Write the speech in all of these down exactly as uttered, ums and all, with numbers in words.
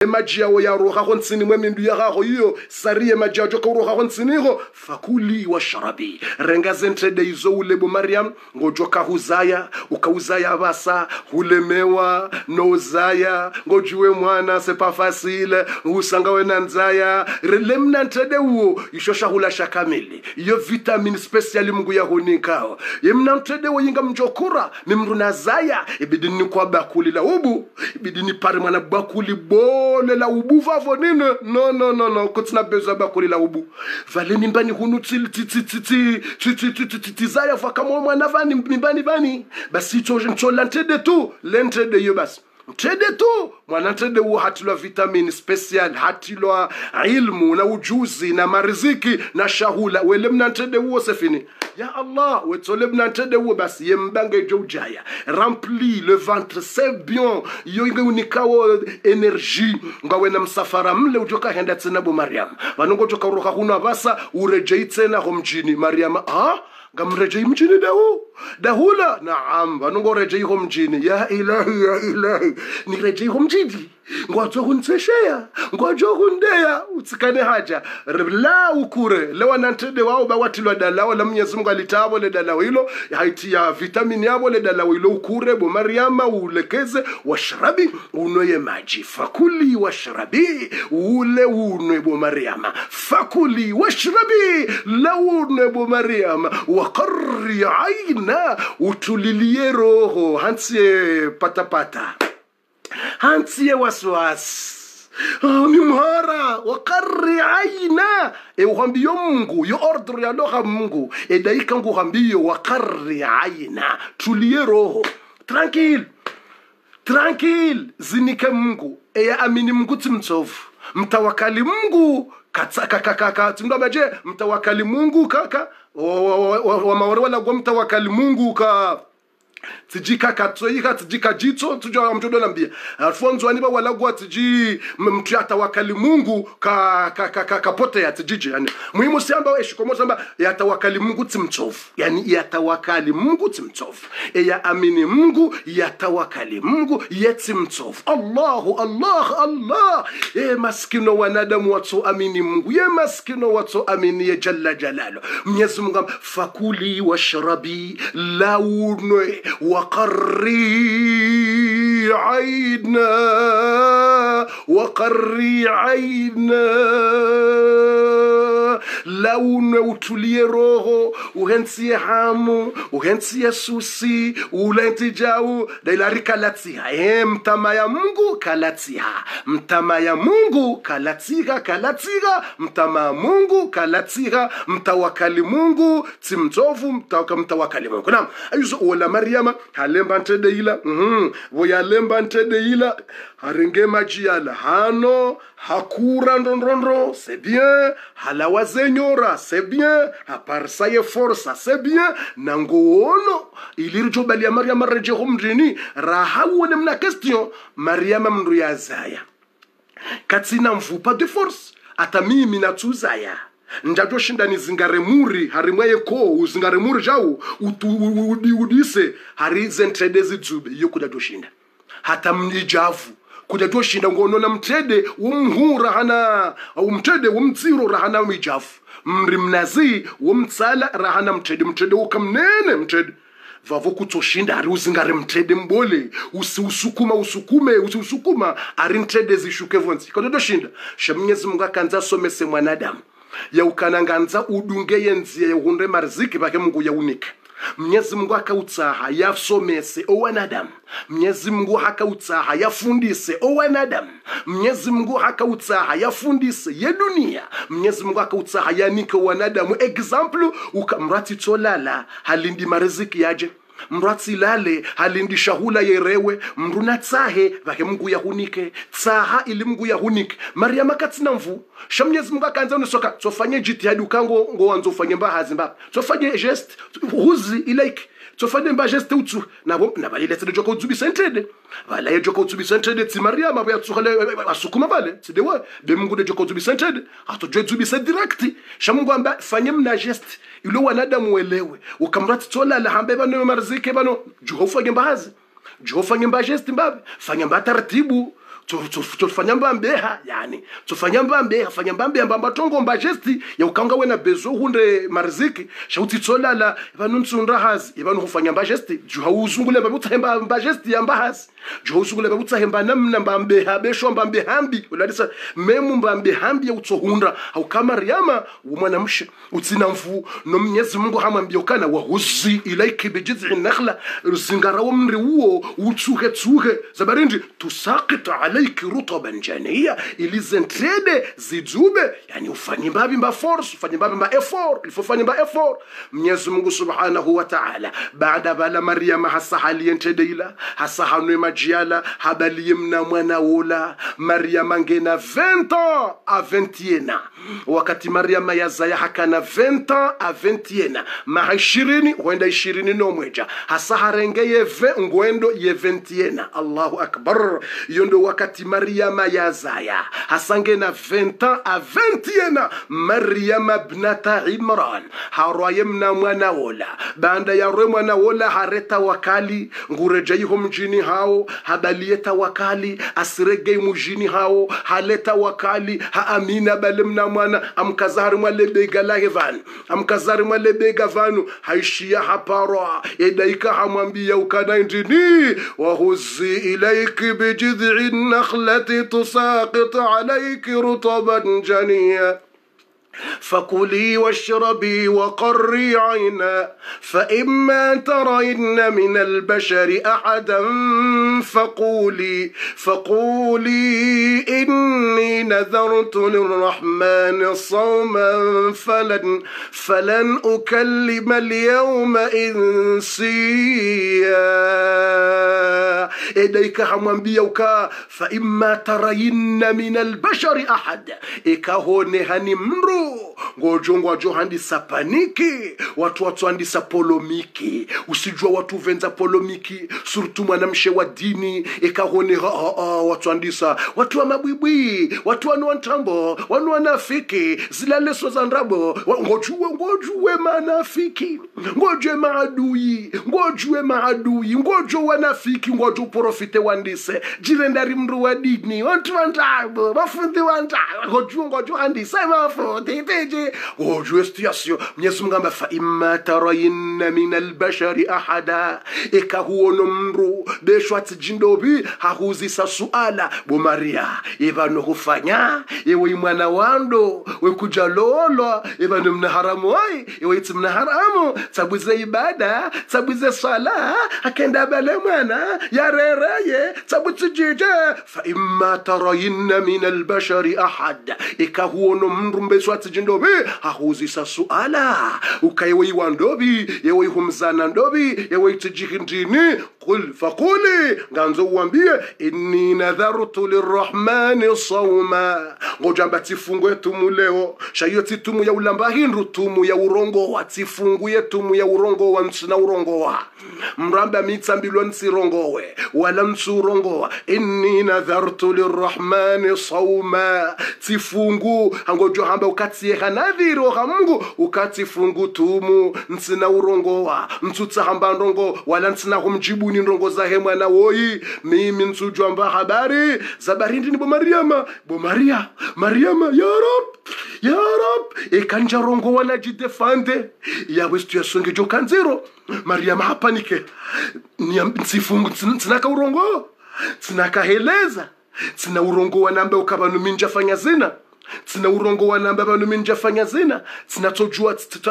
maji yao ya roha honsini mwemindu ya gaho hiyo sariye maji yao joka roha honsiniho fakuli washrabi renga zentrede izo ulebo Maryam ngojoka huzaya ukauzaya basa hulemewa nozaya ngojuwe mwana sepa fasile usanga wena nzaya lemna ntede uo ishosha hula shakamili iyo vitamin special mungu ya hunikao yemna ntede uo yinga mjokura mimruna zaya ibidini kwa bakuli la ubu ibidini pari mwana bakuli bole la ubu vavo nine no no no no kutina bezo bakuli la ubu vale mimbani hunu tili titi titi titi titi titi zaya faka mwana vani mimbani vani basi cho lantede tu lentede yo basi Tede tu mwana tede uo hatilwa vitamin special hatilwa ilmu na ujuzi na mariziki na shahula wele mna tede uo sefini ya Allah wetole mna tede uo basi yembange jojaya rempli le ventre c'est bien yo inga unikao energie nga wena msafara mle ujoka henda tena bo Maryam vanongo joka roka kuna basa urejei tena homjini Maryam ah gamrejei mjini dawo dahula naam vanongo rejei homjini ya ilahi ya ilahi ni rejei homjini ngwazo hunseshea ngwajo hundea utsikane haja la ukure lewa nantede wao bawatilwa dalawa la Mwenyezi Mungu alitabo le dalawa hilo haiti ya vitamini yabo le dalawa hilo ukure bo Maryama ulekeze washrabi unoye maji fakuli washrabi ule unwe bo Maryama fakuli washrabi la unwe bo Maryama waqarri aina utulilie roho hansie patapata hantie waswas oh, ni mhara wakari aina e uhambiyo Mungu yo ordre ya loha Mungu e daika ngu hambiyo wakari aina tulie roho tranquil tranquil zinike Mungu e ya amini Mungu timtofu mtawakali Mungu kataka kaka tindo baje mtawakali Mungu kaka wa maore wala kwa mtawakali Mungu ka tijika katoika tijika jito tujua mjodo nambia alfonso aniba wala gwa tiji mtu yatawakali Mungu ka ka ka, ka kapote ya tijiji yani muhimu siamba eshikomo samba yatawakali Mungu timtofu yani yatawakali Mungu timtofu e ya amini Mungu yatawakali Mungu yetimtofu Allahu Allah Allah e maskino wanadamu watu amini Mungu ye maskino watu amini ye jalla jalalo Mwenyezi Mungu fakuli washrabi launwe وقري عينا وقري عينا laune utulie roho uhensie hamu uhensie susi ulenti jau dailari kalatiha e mtama ya Mungu kalatiha mtama ya Mungu kalatiha kalatiha mtama ya Mungu kalatiha mtawakali Mungu timtovu mtawaka mtawakali Mungu naam ayuzo wala Maryama halemba ntede ila mhm voya lemba ntede ila harenge majiala hano hakura ndondrondo c'est bien halawa zenyora c'est bien aparsa ye força c'est bien nangono ilirjo bali ya Maryam reje humjini rahawone mna question Maryam mndu ya zaya katina mfupa de force ata mimi natuzaya ndajo shinda ni zingare muri harimwaye ko uzingare muri jau udi udise hari zentredezi dzube yo kudajo shinda hata mnijavu kuja toshinda ngono na mtede umhura hana au mtede umtsiro rahana mijafu mri mnazi umtsala rahana mtede mtede ukamnene mtede vavo kutoshinda ari uzingare mtede mbole usukuma usukume usukuma ari mtede zishuke vonzi kuja toshinda shamnyezi Mungu akanza somese mwanadamu ya ukananganza udunge yenzi ya hunde marziki bake Mungu ya unika Mwenyezi Mungu akautsaha yasomese owanadamu Mwenyezi Mungu akautsaha yafundise owanadamu Mwenyezi Mungu akautsaha yafundise ye dunia Mwenyezi Mungu akautsaha yanike wanadamu example ukamrati tolala halindi mariziki yaje mrati lale halindi shahula yerewe mruna tsahe vake Mungu yahunike tsaha ili Mungu yahunike Maryam katina mvu shamnyezi Mungu akanza unosoka tofanye jitihadi ukango ngo wanzo ufanye mbahazi mba tofanye geste huzi ilaike tofanye mba geste utu nabo nabalile tsejo ko utsubi centede vala yejo ko utsubi centede ti Maryam abo yatsukale asukuma vale tidewe be Mungu dejo ko utsubi centede ato jo utsubi se direct shamungu amba fanye mna geste ilo wanadamu welewe ukamrati tola la hambe bano marzike bano juhofa ngembahazi juhofa ngemba geste mbabe fanya mba taratibu tufanya mbambeha yani tufanya mbambeha fanya mbambe mbamba tongo mbajesti ya ukanga wena bezo hunde marziki shauti tsolala vanu ntsunda hazi vanu hufanya mbajesti juha uzungule mbutahemba mbajesti ya mbahazi juha uzungule mbutahemba namna mbambeha besho mbambehambi uladisa memu mbambehambi ya utsohunda au kama riyama umwana mshe utsina mfu no mnyezi Mungu hamambia kana wa huzi ilaiki bijid'i nakhla zingara wa mri uo utsuhe tsuhe zabarindi tusaqit alayki rutaban janiya ilizentrede zidube yani ufanye mbabi mba force ufanye mbabi mba effort ifanye mba effort Mwenyezi Mungu Subhanahu wa Ta'ala baada bala Maryam hasahali entedeila hasahanwe majiala habali mna mwana wola Maryam angena vingt ans à vingt et un wakati Maryam yazaya hakana vingt ans à vingt et un ma ishirini huenda ishirini no mweja hasaharengeye ve ngwendo ye vingt et un Allahu akbar yondo wakati Maryam yazaya hasangena vingt ans à vingt et un Maryam ibnata Imran harayemna mwana wola banda ya mwana wola hareta wakali ngureje yiho mjini hao habalieta wakali asirege mjini hao haleta wakali ha amina balemna mwana amkazari mwale bega lahevan amkazari mwale bega vanu haishia hapara edaika hamwambia ukana ndini wa huzi ilayki bijid'i nakhlati tusaqit alayki rutaban janiya فكلي واشربي وقري عينا فإما ترين من البشر أحدا فقولي فقولي إني نذرت للرحمن صوما فلن فلن أكلم اليوم إنسيا إليك همبيوكا فإما ترين من البشر أحد إكهون هنمرو ngojo ngojo handisa paniki watu watu handisa polomiki usijua watu venza polomiki surtu mwanamshe wa dini ekahone ha, ha, ha, watu handisa watu wa mabwibwi watu wanu wantambo wanu wanafiki zilaleso za nrabo ngojue ngojue manafiki ngojue maadui ngojue maadui ngojo wanafiki ngojo profite wandise jirendari mru wa dini watu wantambo mafundi wantambo ngojue ngojo handisa mafundi teje ngojo estiasio Mwenyezi Mungu amba fa imma tarayinna min albashari ahada ekahuono mru beshwati jindobi hahuzisa suala bo Maria ibano hufanya yewe mwana wando we kujalolo ibano mna haramu wai yewe mna haramu tabuze ibada tabuze sala akenda bale mwana yareraye tabuze jije fa imma tarayinna min albashari ahada ekahuono mru beshwati jindobi hahuzisa suala ukayewe wandobi yewe humzana ndobi yewe tijihindini qul faquli nganzo uambie inni nadhartu lirrahmani sawma ngojamba tifungwe tumu leo shayoti tumu ya ulamba hindu tumu ya urongo wa tifunguye tumu ya urongo wa nsina urongo wa mramba mitsambilwa nsirongowe wala nsurongo inni nadhartu lirrahmani sawma tifungu ngojo hamba ukatie hanadhiro hamungu ukatifungu tumu nsina urongo wa mtsutsa hamba ndongo wala nsina humjibu ni ndongo za hema na woi mimi nsujwa mba habari zabarindi ni bo Mariama bo Maria Mariama ya Rab ya Rab ekanja rongo wala jidefande ya westu ya songe jokanzero Mariama hapanike ni nsifungu tsinaka urongo tsinaka heleza tsina urongo wanamba ukabanu minja fanya zina tsina urongo wanamba banu minja fanya zina tsina tojua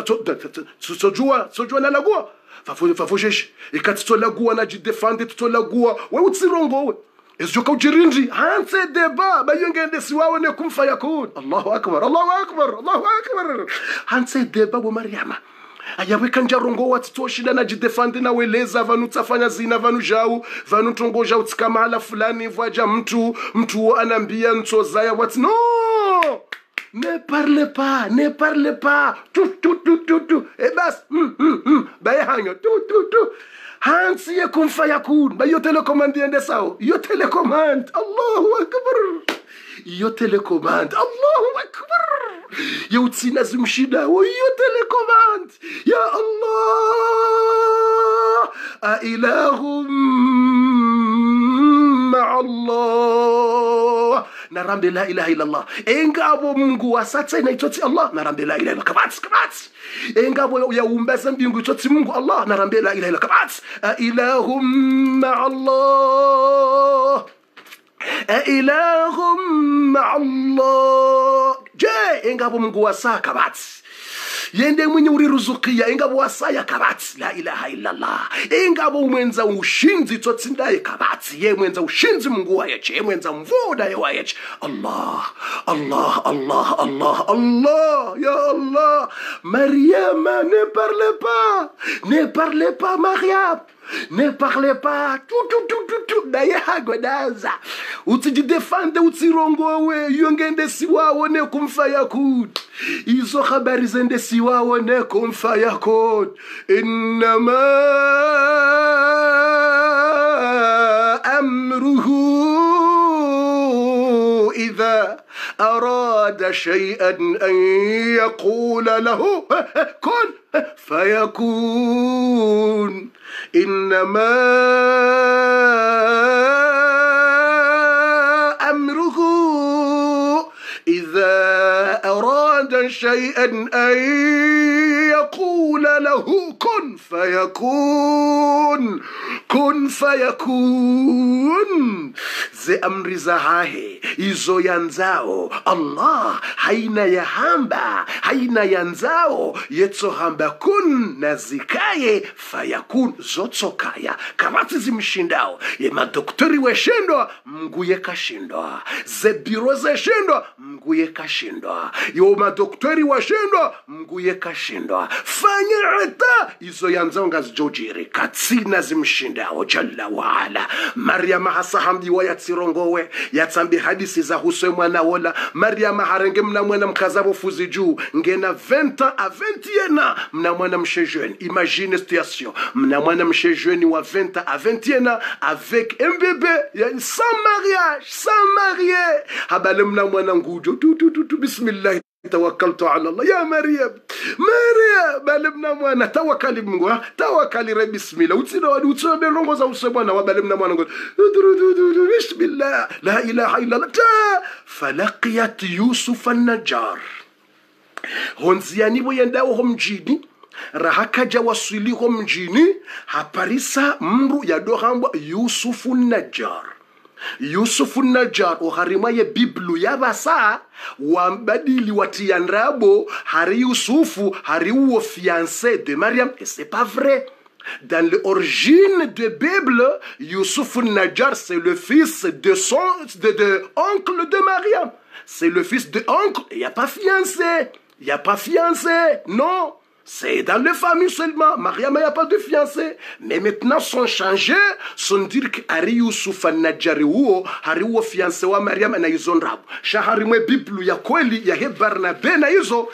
tojua tojua na lagua fafo fafo jeshi ikati to lagua na jidefande to lagua we utsirongo we ezoka ujirindi hanse deba bayongende siwawe ne kumfa yakun Allahu akbar Allahu akbar Allahu akbar hanse deba bo Mariama ayawe kanja rongo watitoshida na jidefande na weleza vanu tafanya zina vanu jau vanu tongoja utikama hala fulani vaja mtu mtu anambia ntozaya wat no ne parle pas ne parle pas tu tu tu tu tu e bas mm mm mm baye hanyo tu tu tu hansi ye kumfa yakun ba yo telecommande ende sao yo telecommande Allahu akbar yo telecommande Allahu akbar yo tsina zimshida yo telecommande ya Allah a ilahum ma Allah rambe la ilaha illallah engabo Mungu wasatsa na itoti Allah na rambe la ilaha illallah kabats kabats engabo ya umbaza mbingu itoti Mungu Allah na rambe la ilaha illallah kabats ilahum ma Allah ilahum ma Allah je engabo Mungu wasa kabats yende mwenye uri ruzukia engabo wasaya kabati la ilaha illallah engabo umwenza ushinzi totsindaye kabati ye mwenza ushinzi Mungu wayeche ye mwenza mvoda ye wayeche Allah Allah Allah Allah Allah ya Allah Maryam ne parle pas ne parle pas Maryam ne parle pas tout tout tout tout tout daye hagodaza utijidefande utirongowe yongende siwawo ne kumfa yakut izo habari zende siwawo ne kumfa yakut innama amruhu idha arada shay'an an yaqula lahu kun fayakun innama amruhu idha arada shay'an an yaqula lahu kun fayakun kun fayakun ze amri za hahe izo yanzao Allah haina ya hamba haina yanzao yetso hamba kun na zikaye fayakun zotsokaya kamati zimshindao ye madoktori weshindwa mguye kashindwa ze biro ze shindwa mguye kashindwa yo madoktori washindwa mguye kashindwa fanya hata izo yanzao ngazijojiri katsina zimshindao jalla waala Maryam hasahamdi wa yatsirongowe yatsambi hadisi za huswe mwana wola Maryam harenge mna mwana mkazabo fuzi juu ngena vingt ans à vingt ans mna mwana mshe jeune imagine situation mna mwana mshe jeune wa vingt ans à vingt ans avec un bébé sans mariage sans marié habale mna mwana ngujo tu tu tu bismillah tawakkaltu ala Allah ya Maryam Maryam balibna mwana tawakkali Mungu tawakkali re bismillah utsina wadi utsobe rongo za usebwana wabalibna mwana ngo bismillah la ilaha illa Allah falaqiyat Yusuf an-Najjar honziani boyendawo homjini rahakaja wasiliho mjini haparisa mru ya dohamba Yusuf an-Najjar Yusuf an-Najjar oharima ye biblu yabasa wambadili watianrabo hari Yusufu hari uo fiancé de Maryam et c'est pas vrai. Dans l'origine de Bible, Yusuf an-Najjar c'est le fils de son de, de oncle de Maryam. C'est le fils de oncle, il y a pas fiancé. Il y a pas fiancé. Non. C'est dans les familles seulement. Maryam, il n'y a pas de fiancé. Mais maintenant, sont changés. Sont dire que Ari Yusuf an-Najjar ou Ari ou fiancé wa Maryam na izon rab. Shahari mwe Biblu ya kweli ya he Barnabe na izo.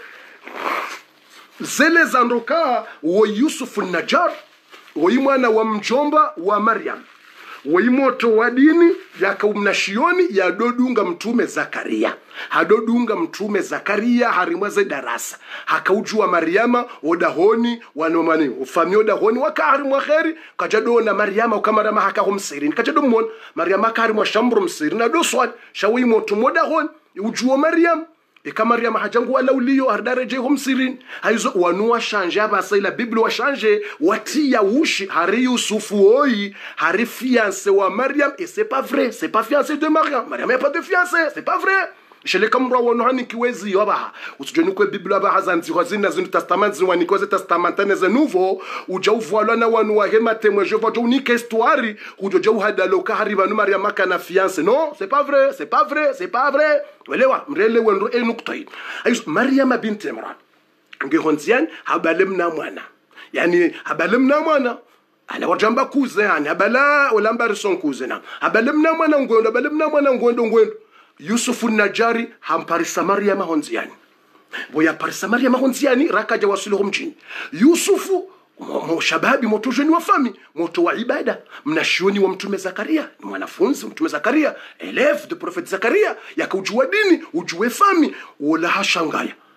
Zele zanroka wa Yusuf an-Najjar. Wa imwana wa mjomba wa Maryam. Wa imoto wa dini ya kaumnashioni ya dodunga mtume Zakaria. Hadodunga mtume Zakaria harimwaze darasa hakaujua Maryama odahoni wanomani ufami odahoni wakaharimwa kheri kajado na Maryama ukamarama hakahumsirini kajado mwon Maryama kaharimwa shambro msirini na doswad shawi moto modahoni ujua Maryam eka Maryama hajangu wala uliyo hardareje humsirini haizo wanua shanje abasa ila Biblia wa shanje watia ushi hari Yusufu oi hari fiancé wa Maryam et c'est pas vrai c'est pas fiancé de Maryam Maryam n'a pas de fiancé c'est pas vrai. Shele kamra wonohani kiwezi yoba usijoni kwa Biblia ba hazanzi hazina zinu testament zinu wanikoze testamentane ze nouveau uja uvoalwa na wanu wa hema temwe je vois unique histoire ujo uhada loka hariba no Maryam kana fiancé non c'est pas vrai c'est pas vrai c'est pas vrai welewa mrele wendo enuktai ayus Maryam bint Imran ngehonzian habalemna mwana yani habalemna mwana ala wajamba kuze yani habala wala son kuze na habalemna mwana ngondo habalemna mwana ngondo ngondo Yusuf an-Najjar hamparisa Maryam honziani boya parisa Maryam honziani rakaja wasuluhu mjini Yusufu mshababi moto jeni wa fami moto wa ibada mnashioni wa mtume Zakaria ni mwanafunzi mtume Zakaria élève de prophète Zakaria yakujua dini ujue fami wala hashangaya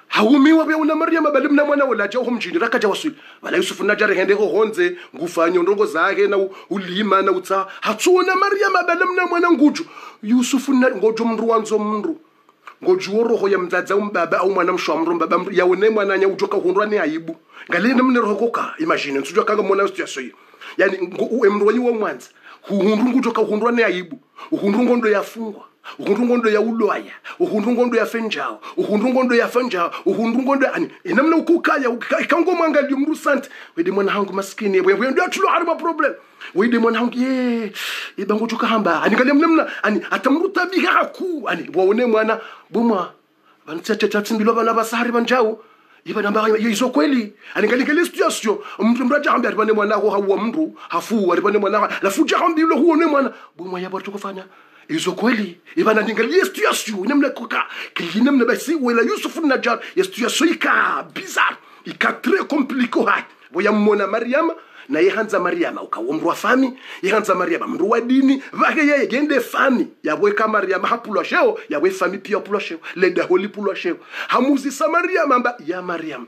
haumiwa bya una Maryam bali mna mwana wala jaho mjini rakaja wasuli wala Yusuf najari hende ho honze ngufanyo ndongo zake na ulima na utsa hatsuna Maryam bali mna mwana nguju Yusuf na ngojo mndu wanzo mndu ngoju roho ya mdzadza umbaba au mwana mshwa mbaba yaone mwana nya ujoka hundwa ni aibu ngalinde mne roho koka imagine nsujwa kanga mwana situation yani emru yiwo mwanza hundu ngujoka hundwa ni aibu hundu ngondo yafungwa uhundu ngondo ya uloya uhundu ngondo ya fenjao uhundu ngondo ya fenjao uhundu ngondo ani inamna ukukaya ikango mwangali mru sante wede mwana hangu maskini yebwe yebwe ndio tulo harima problem wede mwana hangu ye ibango tuka hamba ani kale mnamna ani atamruta biga ku ani waone mwana bumwa bantsete tatsimbilo bana basahari banjao iba namba yizo kweli ani kale kale situation mtu mraja hamba bane mwana ho hawa mndu hafu bane mwana la fuja hambilo huone mwana bumwa yabo tukufanya izo kweli ibana ningalia situation namna koka kilinamna basi wala Yusuf Najjar situation ika bizarre ika très compliqué hat boya mona Maryam na yehanza Maryam ukawomrwa fami yehanza Maryam mrwa dini vake yeye gende fami yabwe kama Maryam hapulwa sheo yabwe fami pia pulwa sheo leda holi pulwa sheo hamuzi sa Maryam amba ya Maryam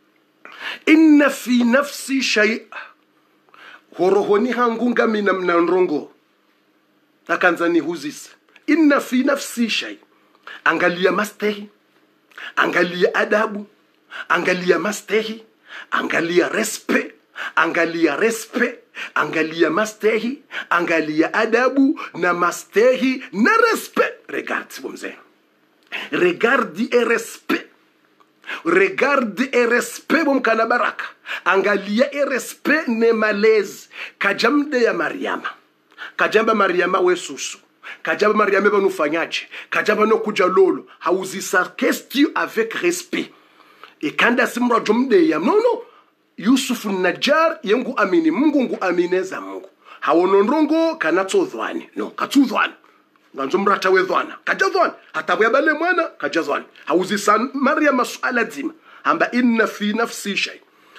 inna fi nafsi shay'a horohoni hangunga mina mnandrongo akanza ni huzisa inna fi nafsi shay angalia mastehi angalia adabu angalia mastehi angalia respect angalia respect angalia mastehi angalia adabu na mastehi na respect regarde bomze regarde et respect regarde et respect bom kana baraka angalia et respect ne malaise kajamde ya Maryama kajamba Maryama wesusu kajamba Maryama banufanyaje kajamba no kuja lolo hauzisa question avec respect et kanda simra jumde ya no no Yusuf Najjar yengu amini Mungu ngu amineza Mungu hawonondrongo kanatsodhwani no katsudhwani nganzomrata wedhwana kajadhwani hata bale mwana kajadhwani hauzisa Maryama suala zima amba inna fi nafsi shay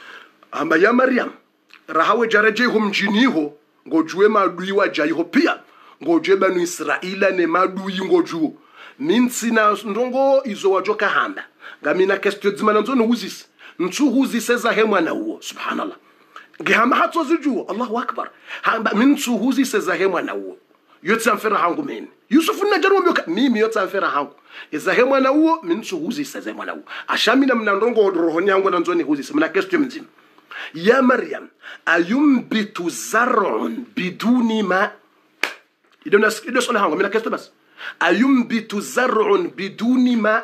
amba ya Maryam rahawe jaraje humjiniho ngojue madui wajayiho pia ngojue banu Israila ne madui ngojuo minsi na ndongo izo wajoka hamba ngamina kestio dzimana nzo nuhuzisa ntsu huzisa za hemwa na uo subhanallah ngihamba hatso zijuo Allahu akbar hamba minsu huzisa za hemwa na uo yotsa mfera hangu mimi Yusuf Najjar mbyoka mimi yotsa mfera hangu iza hemwa na uo minsu huzisa za hemwa na uo ashamina mnandongo rohoni yangu na nzoni huzisa mna kestio mzima ya Maryam ayumbitu zar'un biduni ma idona ido sola hango mina kesto bas ayumbitu zar'un biduni ma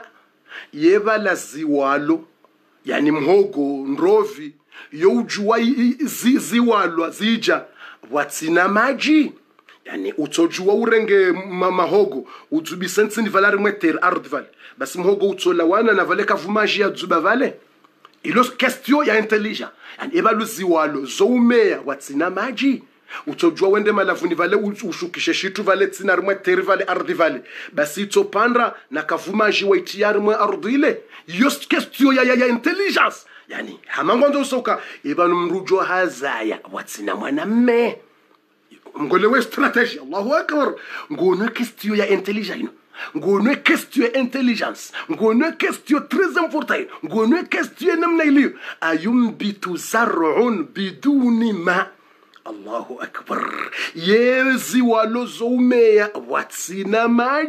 yeba la ziwalo yani mhogo ndrovi yojua zi, ziwalo zija watsina maji yani utojua urenge mahogo udzubisa ntsini valari mweter ardval bas mhogo utsola wana na vale kavumaji ya dzuba vale ilo question ya intelligent yani ebalu ziwalo zoumeya watsina maji utojua wende malavuni vale ushukishe shitu vale tsina rimwe teri vale ardi vale basi tsopandra na kavumaji waitiari mwe ardi ile iyo question ya, ya, ya intelligence yani hamangonzo usoka ebalu mrujo hazaya watsina mwana mme ngolewe strategy Allahu akbar ngone question ya intelligence ngone question intelligence ngone question très important ngone question namna iliyo ayumbitu zar'un biduni ma Allahu akbar yezi walozoumeya watsina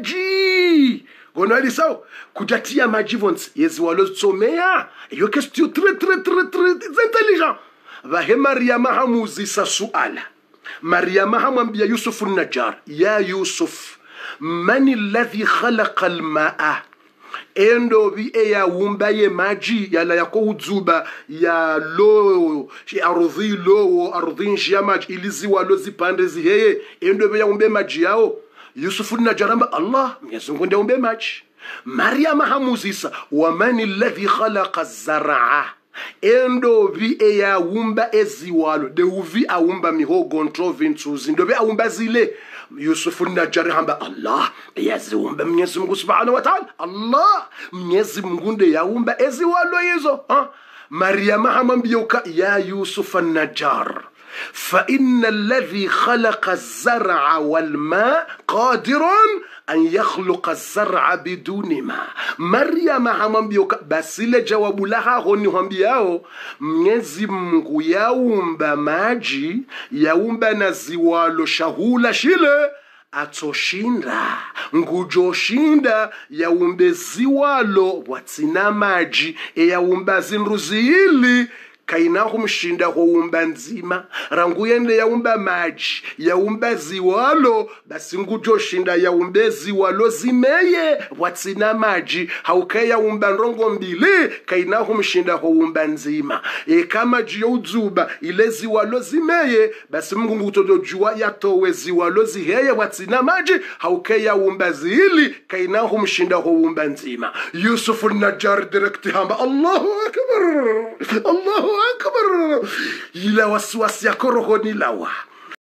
maji ngone alisaw kujatia maji vonsi yezi walozoumeya iyo question très très très très intelligent va Maryam hamuzisa suala Maryam hamwambia Yusuf Najjar ya Yusuf من الذي خلق الماء endo bi e ya wumba ye maji ya la yako udzuba ya lo shi ardhi lo ardhin shiyamaj iliziwa lo zipande ziheye endo bi ya wumbe maji yao Yusuf Najjar Allah Mwenyezi Mungu ndiye umbe maji Maryam hamuzisa wa man alladhi khalaqa az-zar'a endo vi e ya wumba eziwalo de uvi a wumba mihogo ntrovintuzi ndo bi a wumba zile Yusuf Najjar hamba Allah yaziumba Mwenyezi Mungu Subhanahu wa Ta'ala Allah Mwenyezi Mungu ndiye yaumba eziwalo hizo ha Maryam hamwambia ya Yusuf Najjar fa inna alladhi khalaqa az-zar'a wal ma qadirun an yakhluqa az-zar'a biduni ma. Maryam hamwambia basile jawabu laha honi hwambiao Mwenyezi Mungu yaumba maji yaumba na ziwalo shahula shile atoshinda ngujoshinda yaumbe ziwalo watsina maji e yaumba zinruzi hili kainahu mshinda huumba nzima rangu yende yaumba maji yaumba ziwalo basi ngujoshinda yaumbe ziwalo zimeye watsina maji hauke yaumba nrongo mbili kainahu mshinda huumba nzima e kama jiyo udzuba ile ziwalo zimeye basi Mungu ngutojua yatowe ziwalo ziheye watsina maji hauke yaumba zili kainahu mshinda huumba nzima. Yusuf an-Najjar direct hamba Allahu akbar Allahu akbar ila waswasi ya koroho ni lawa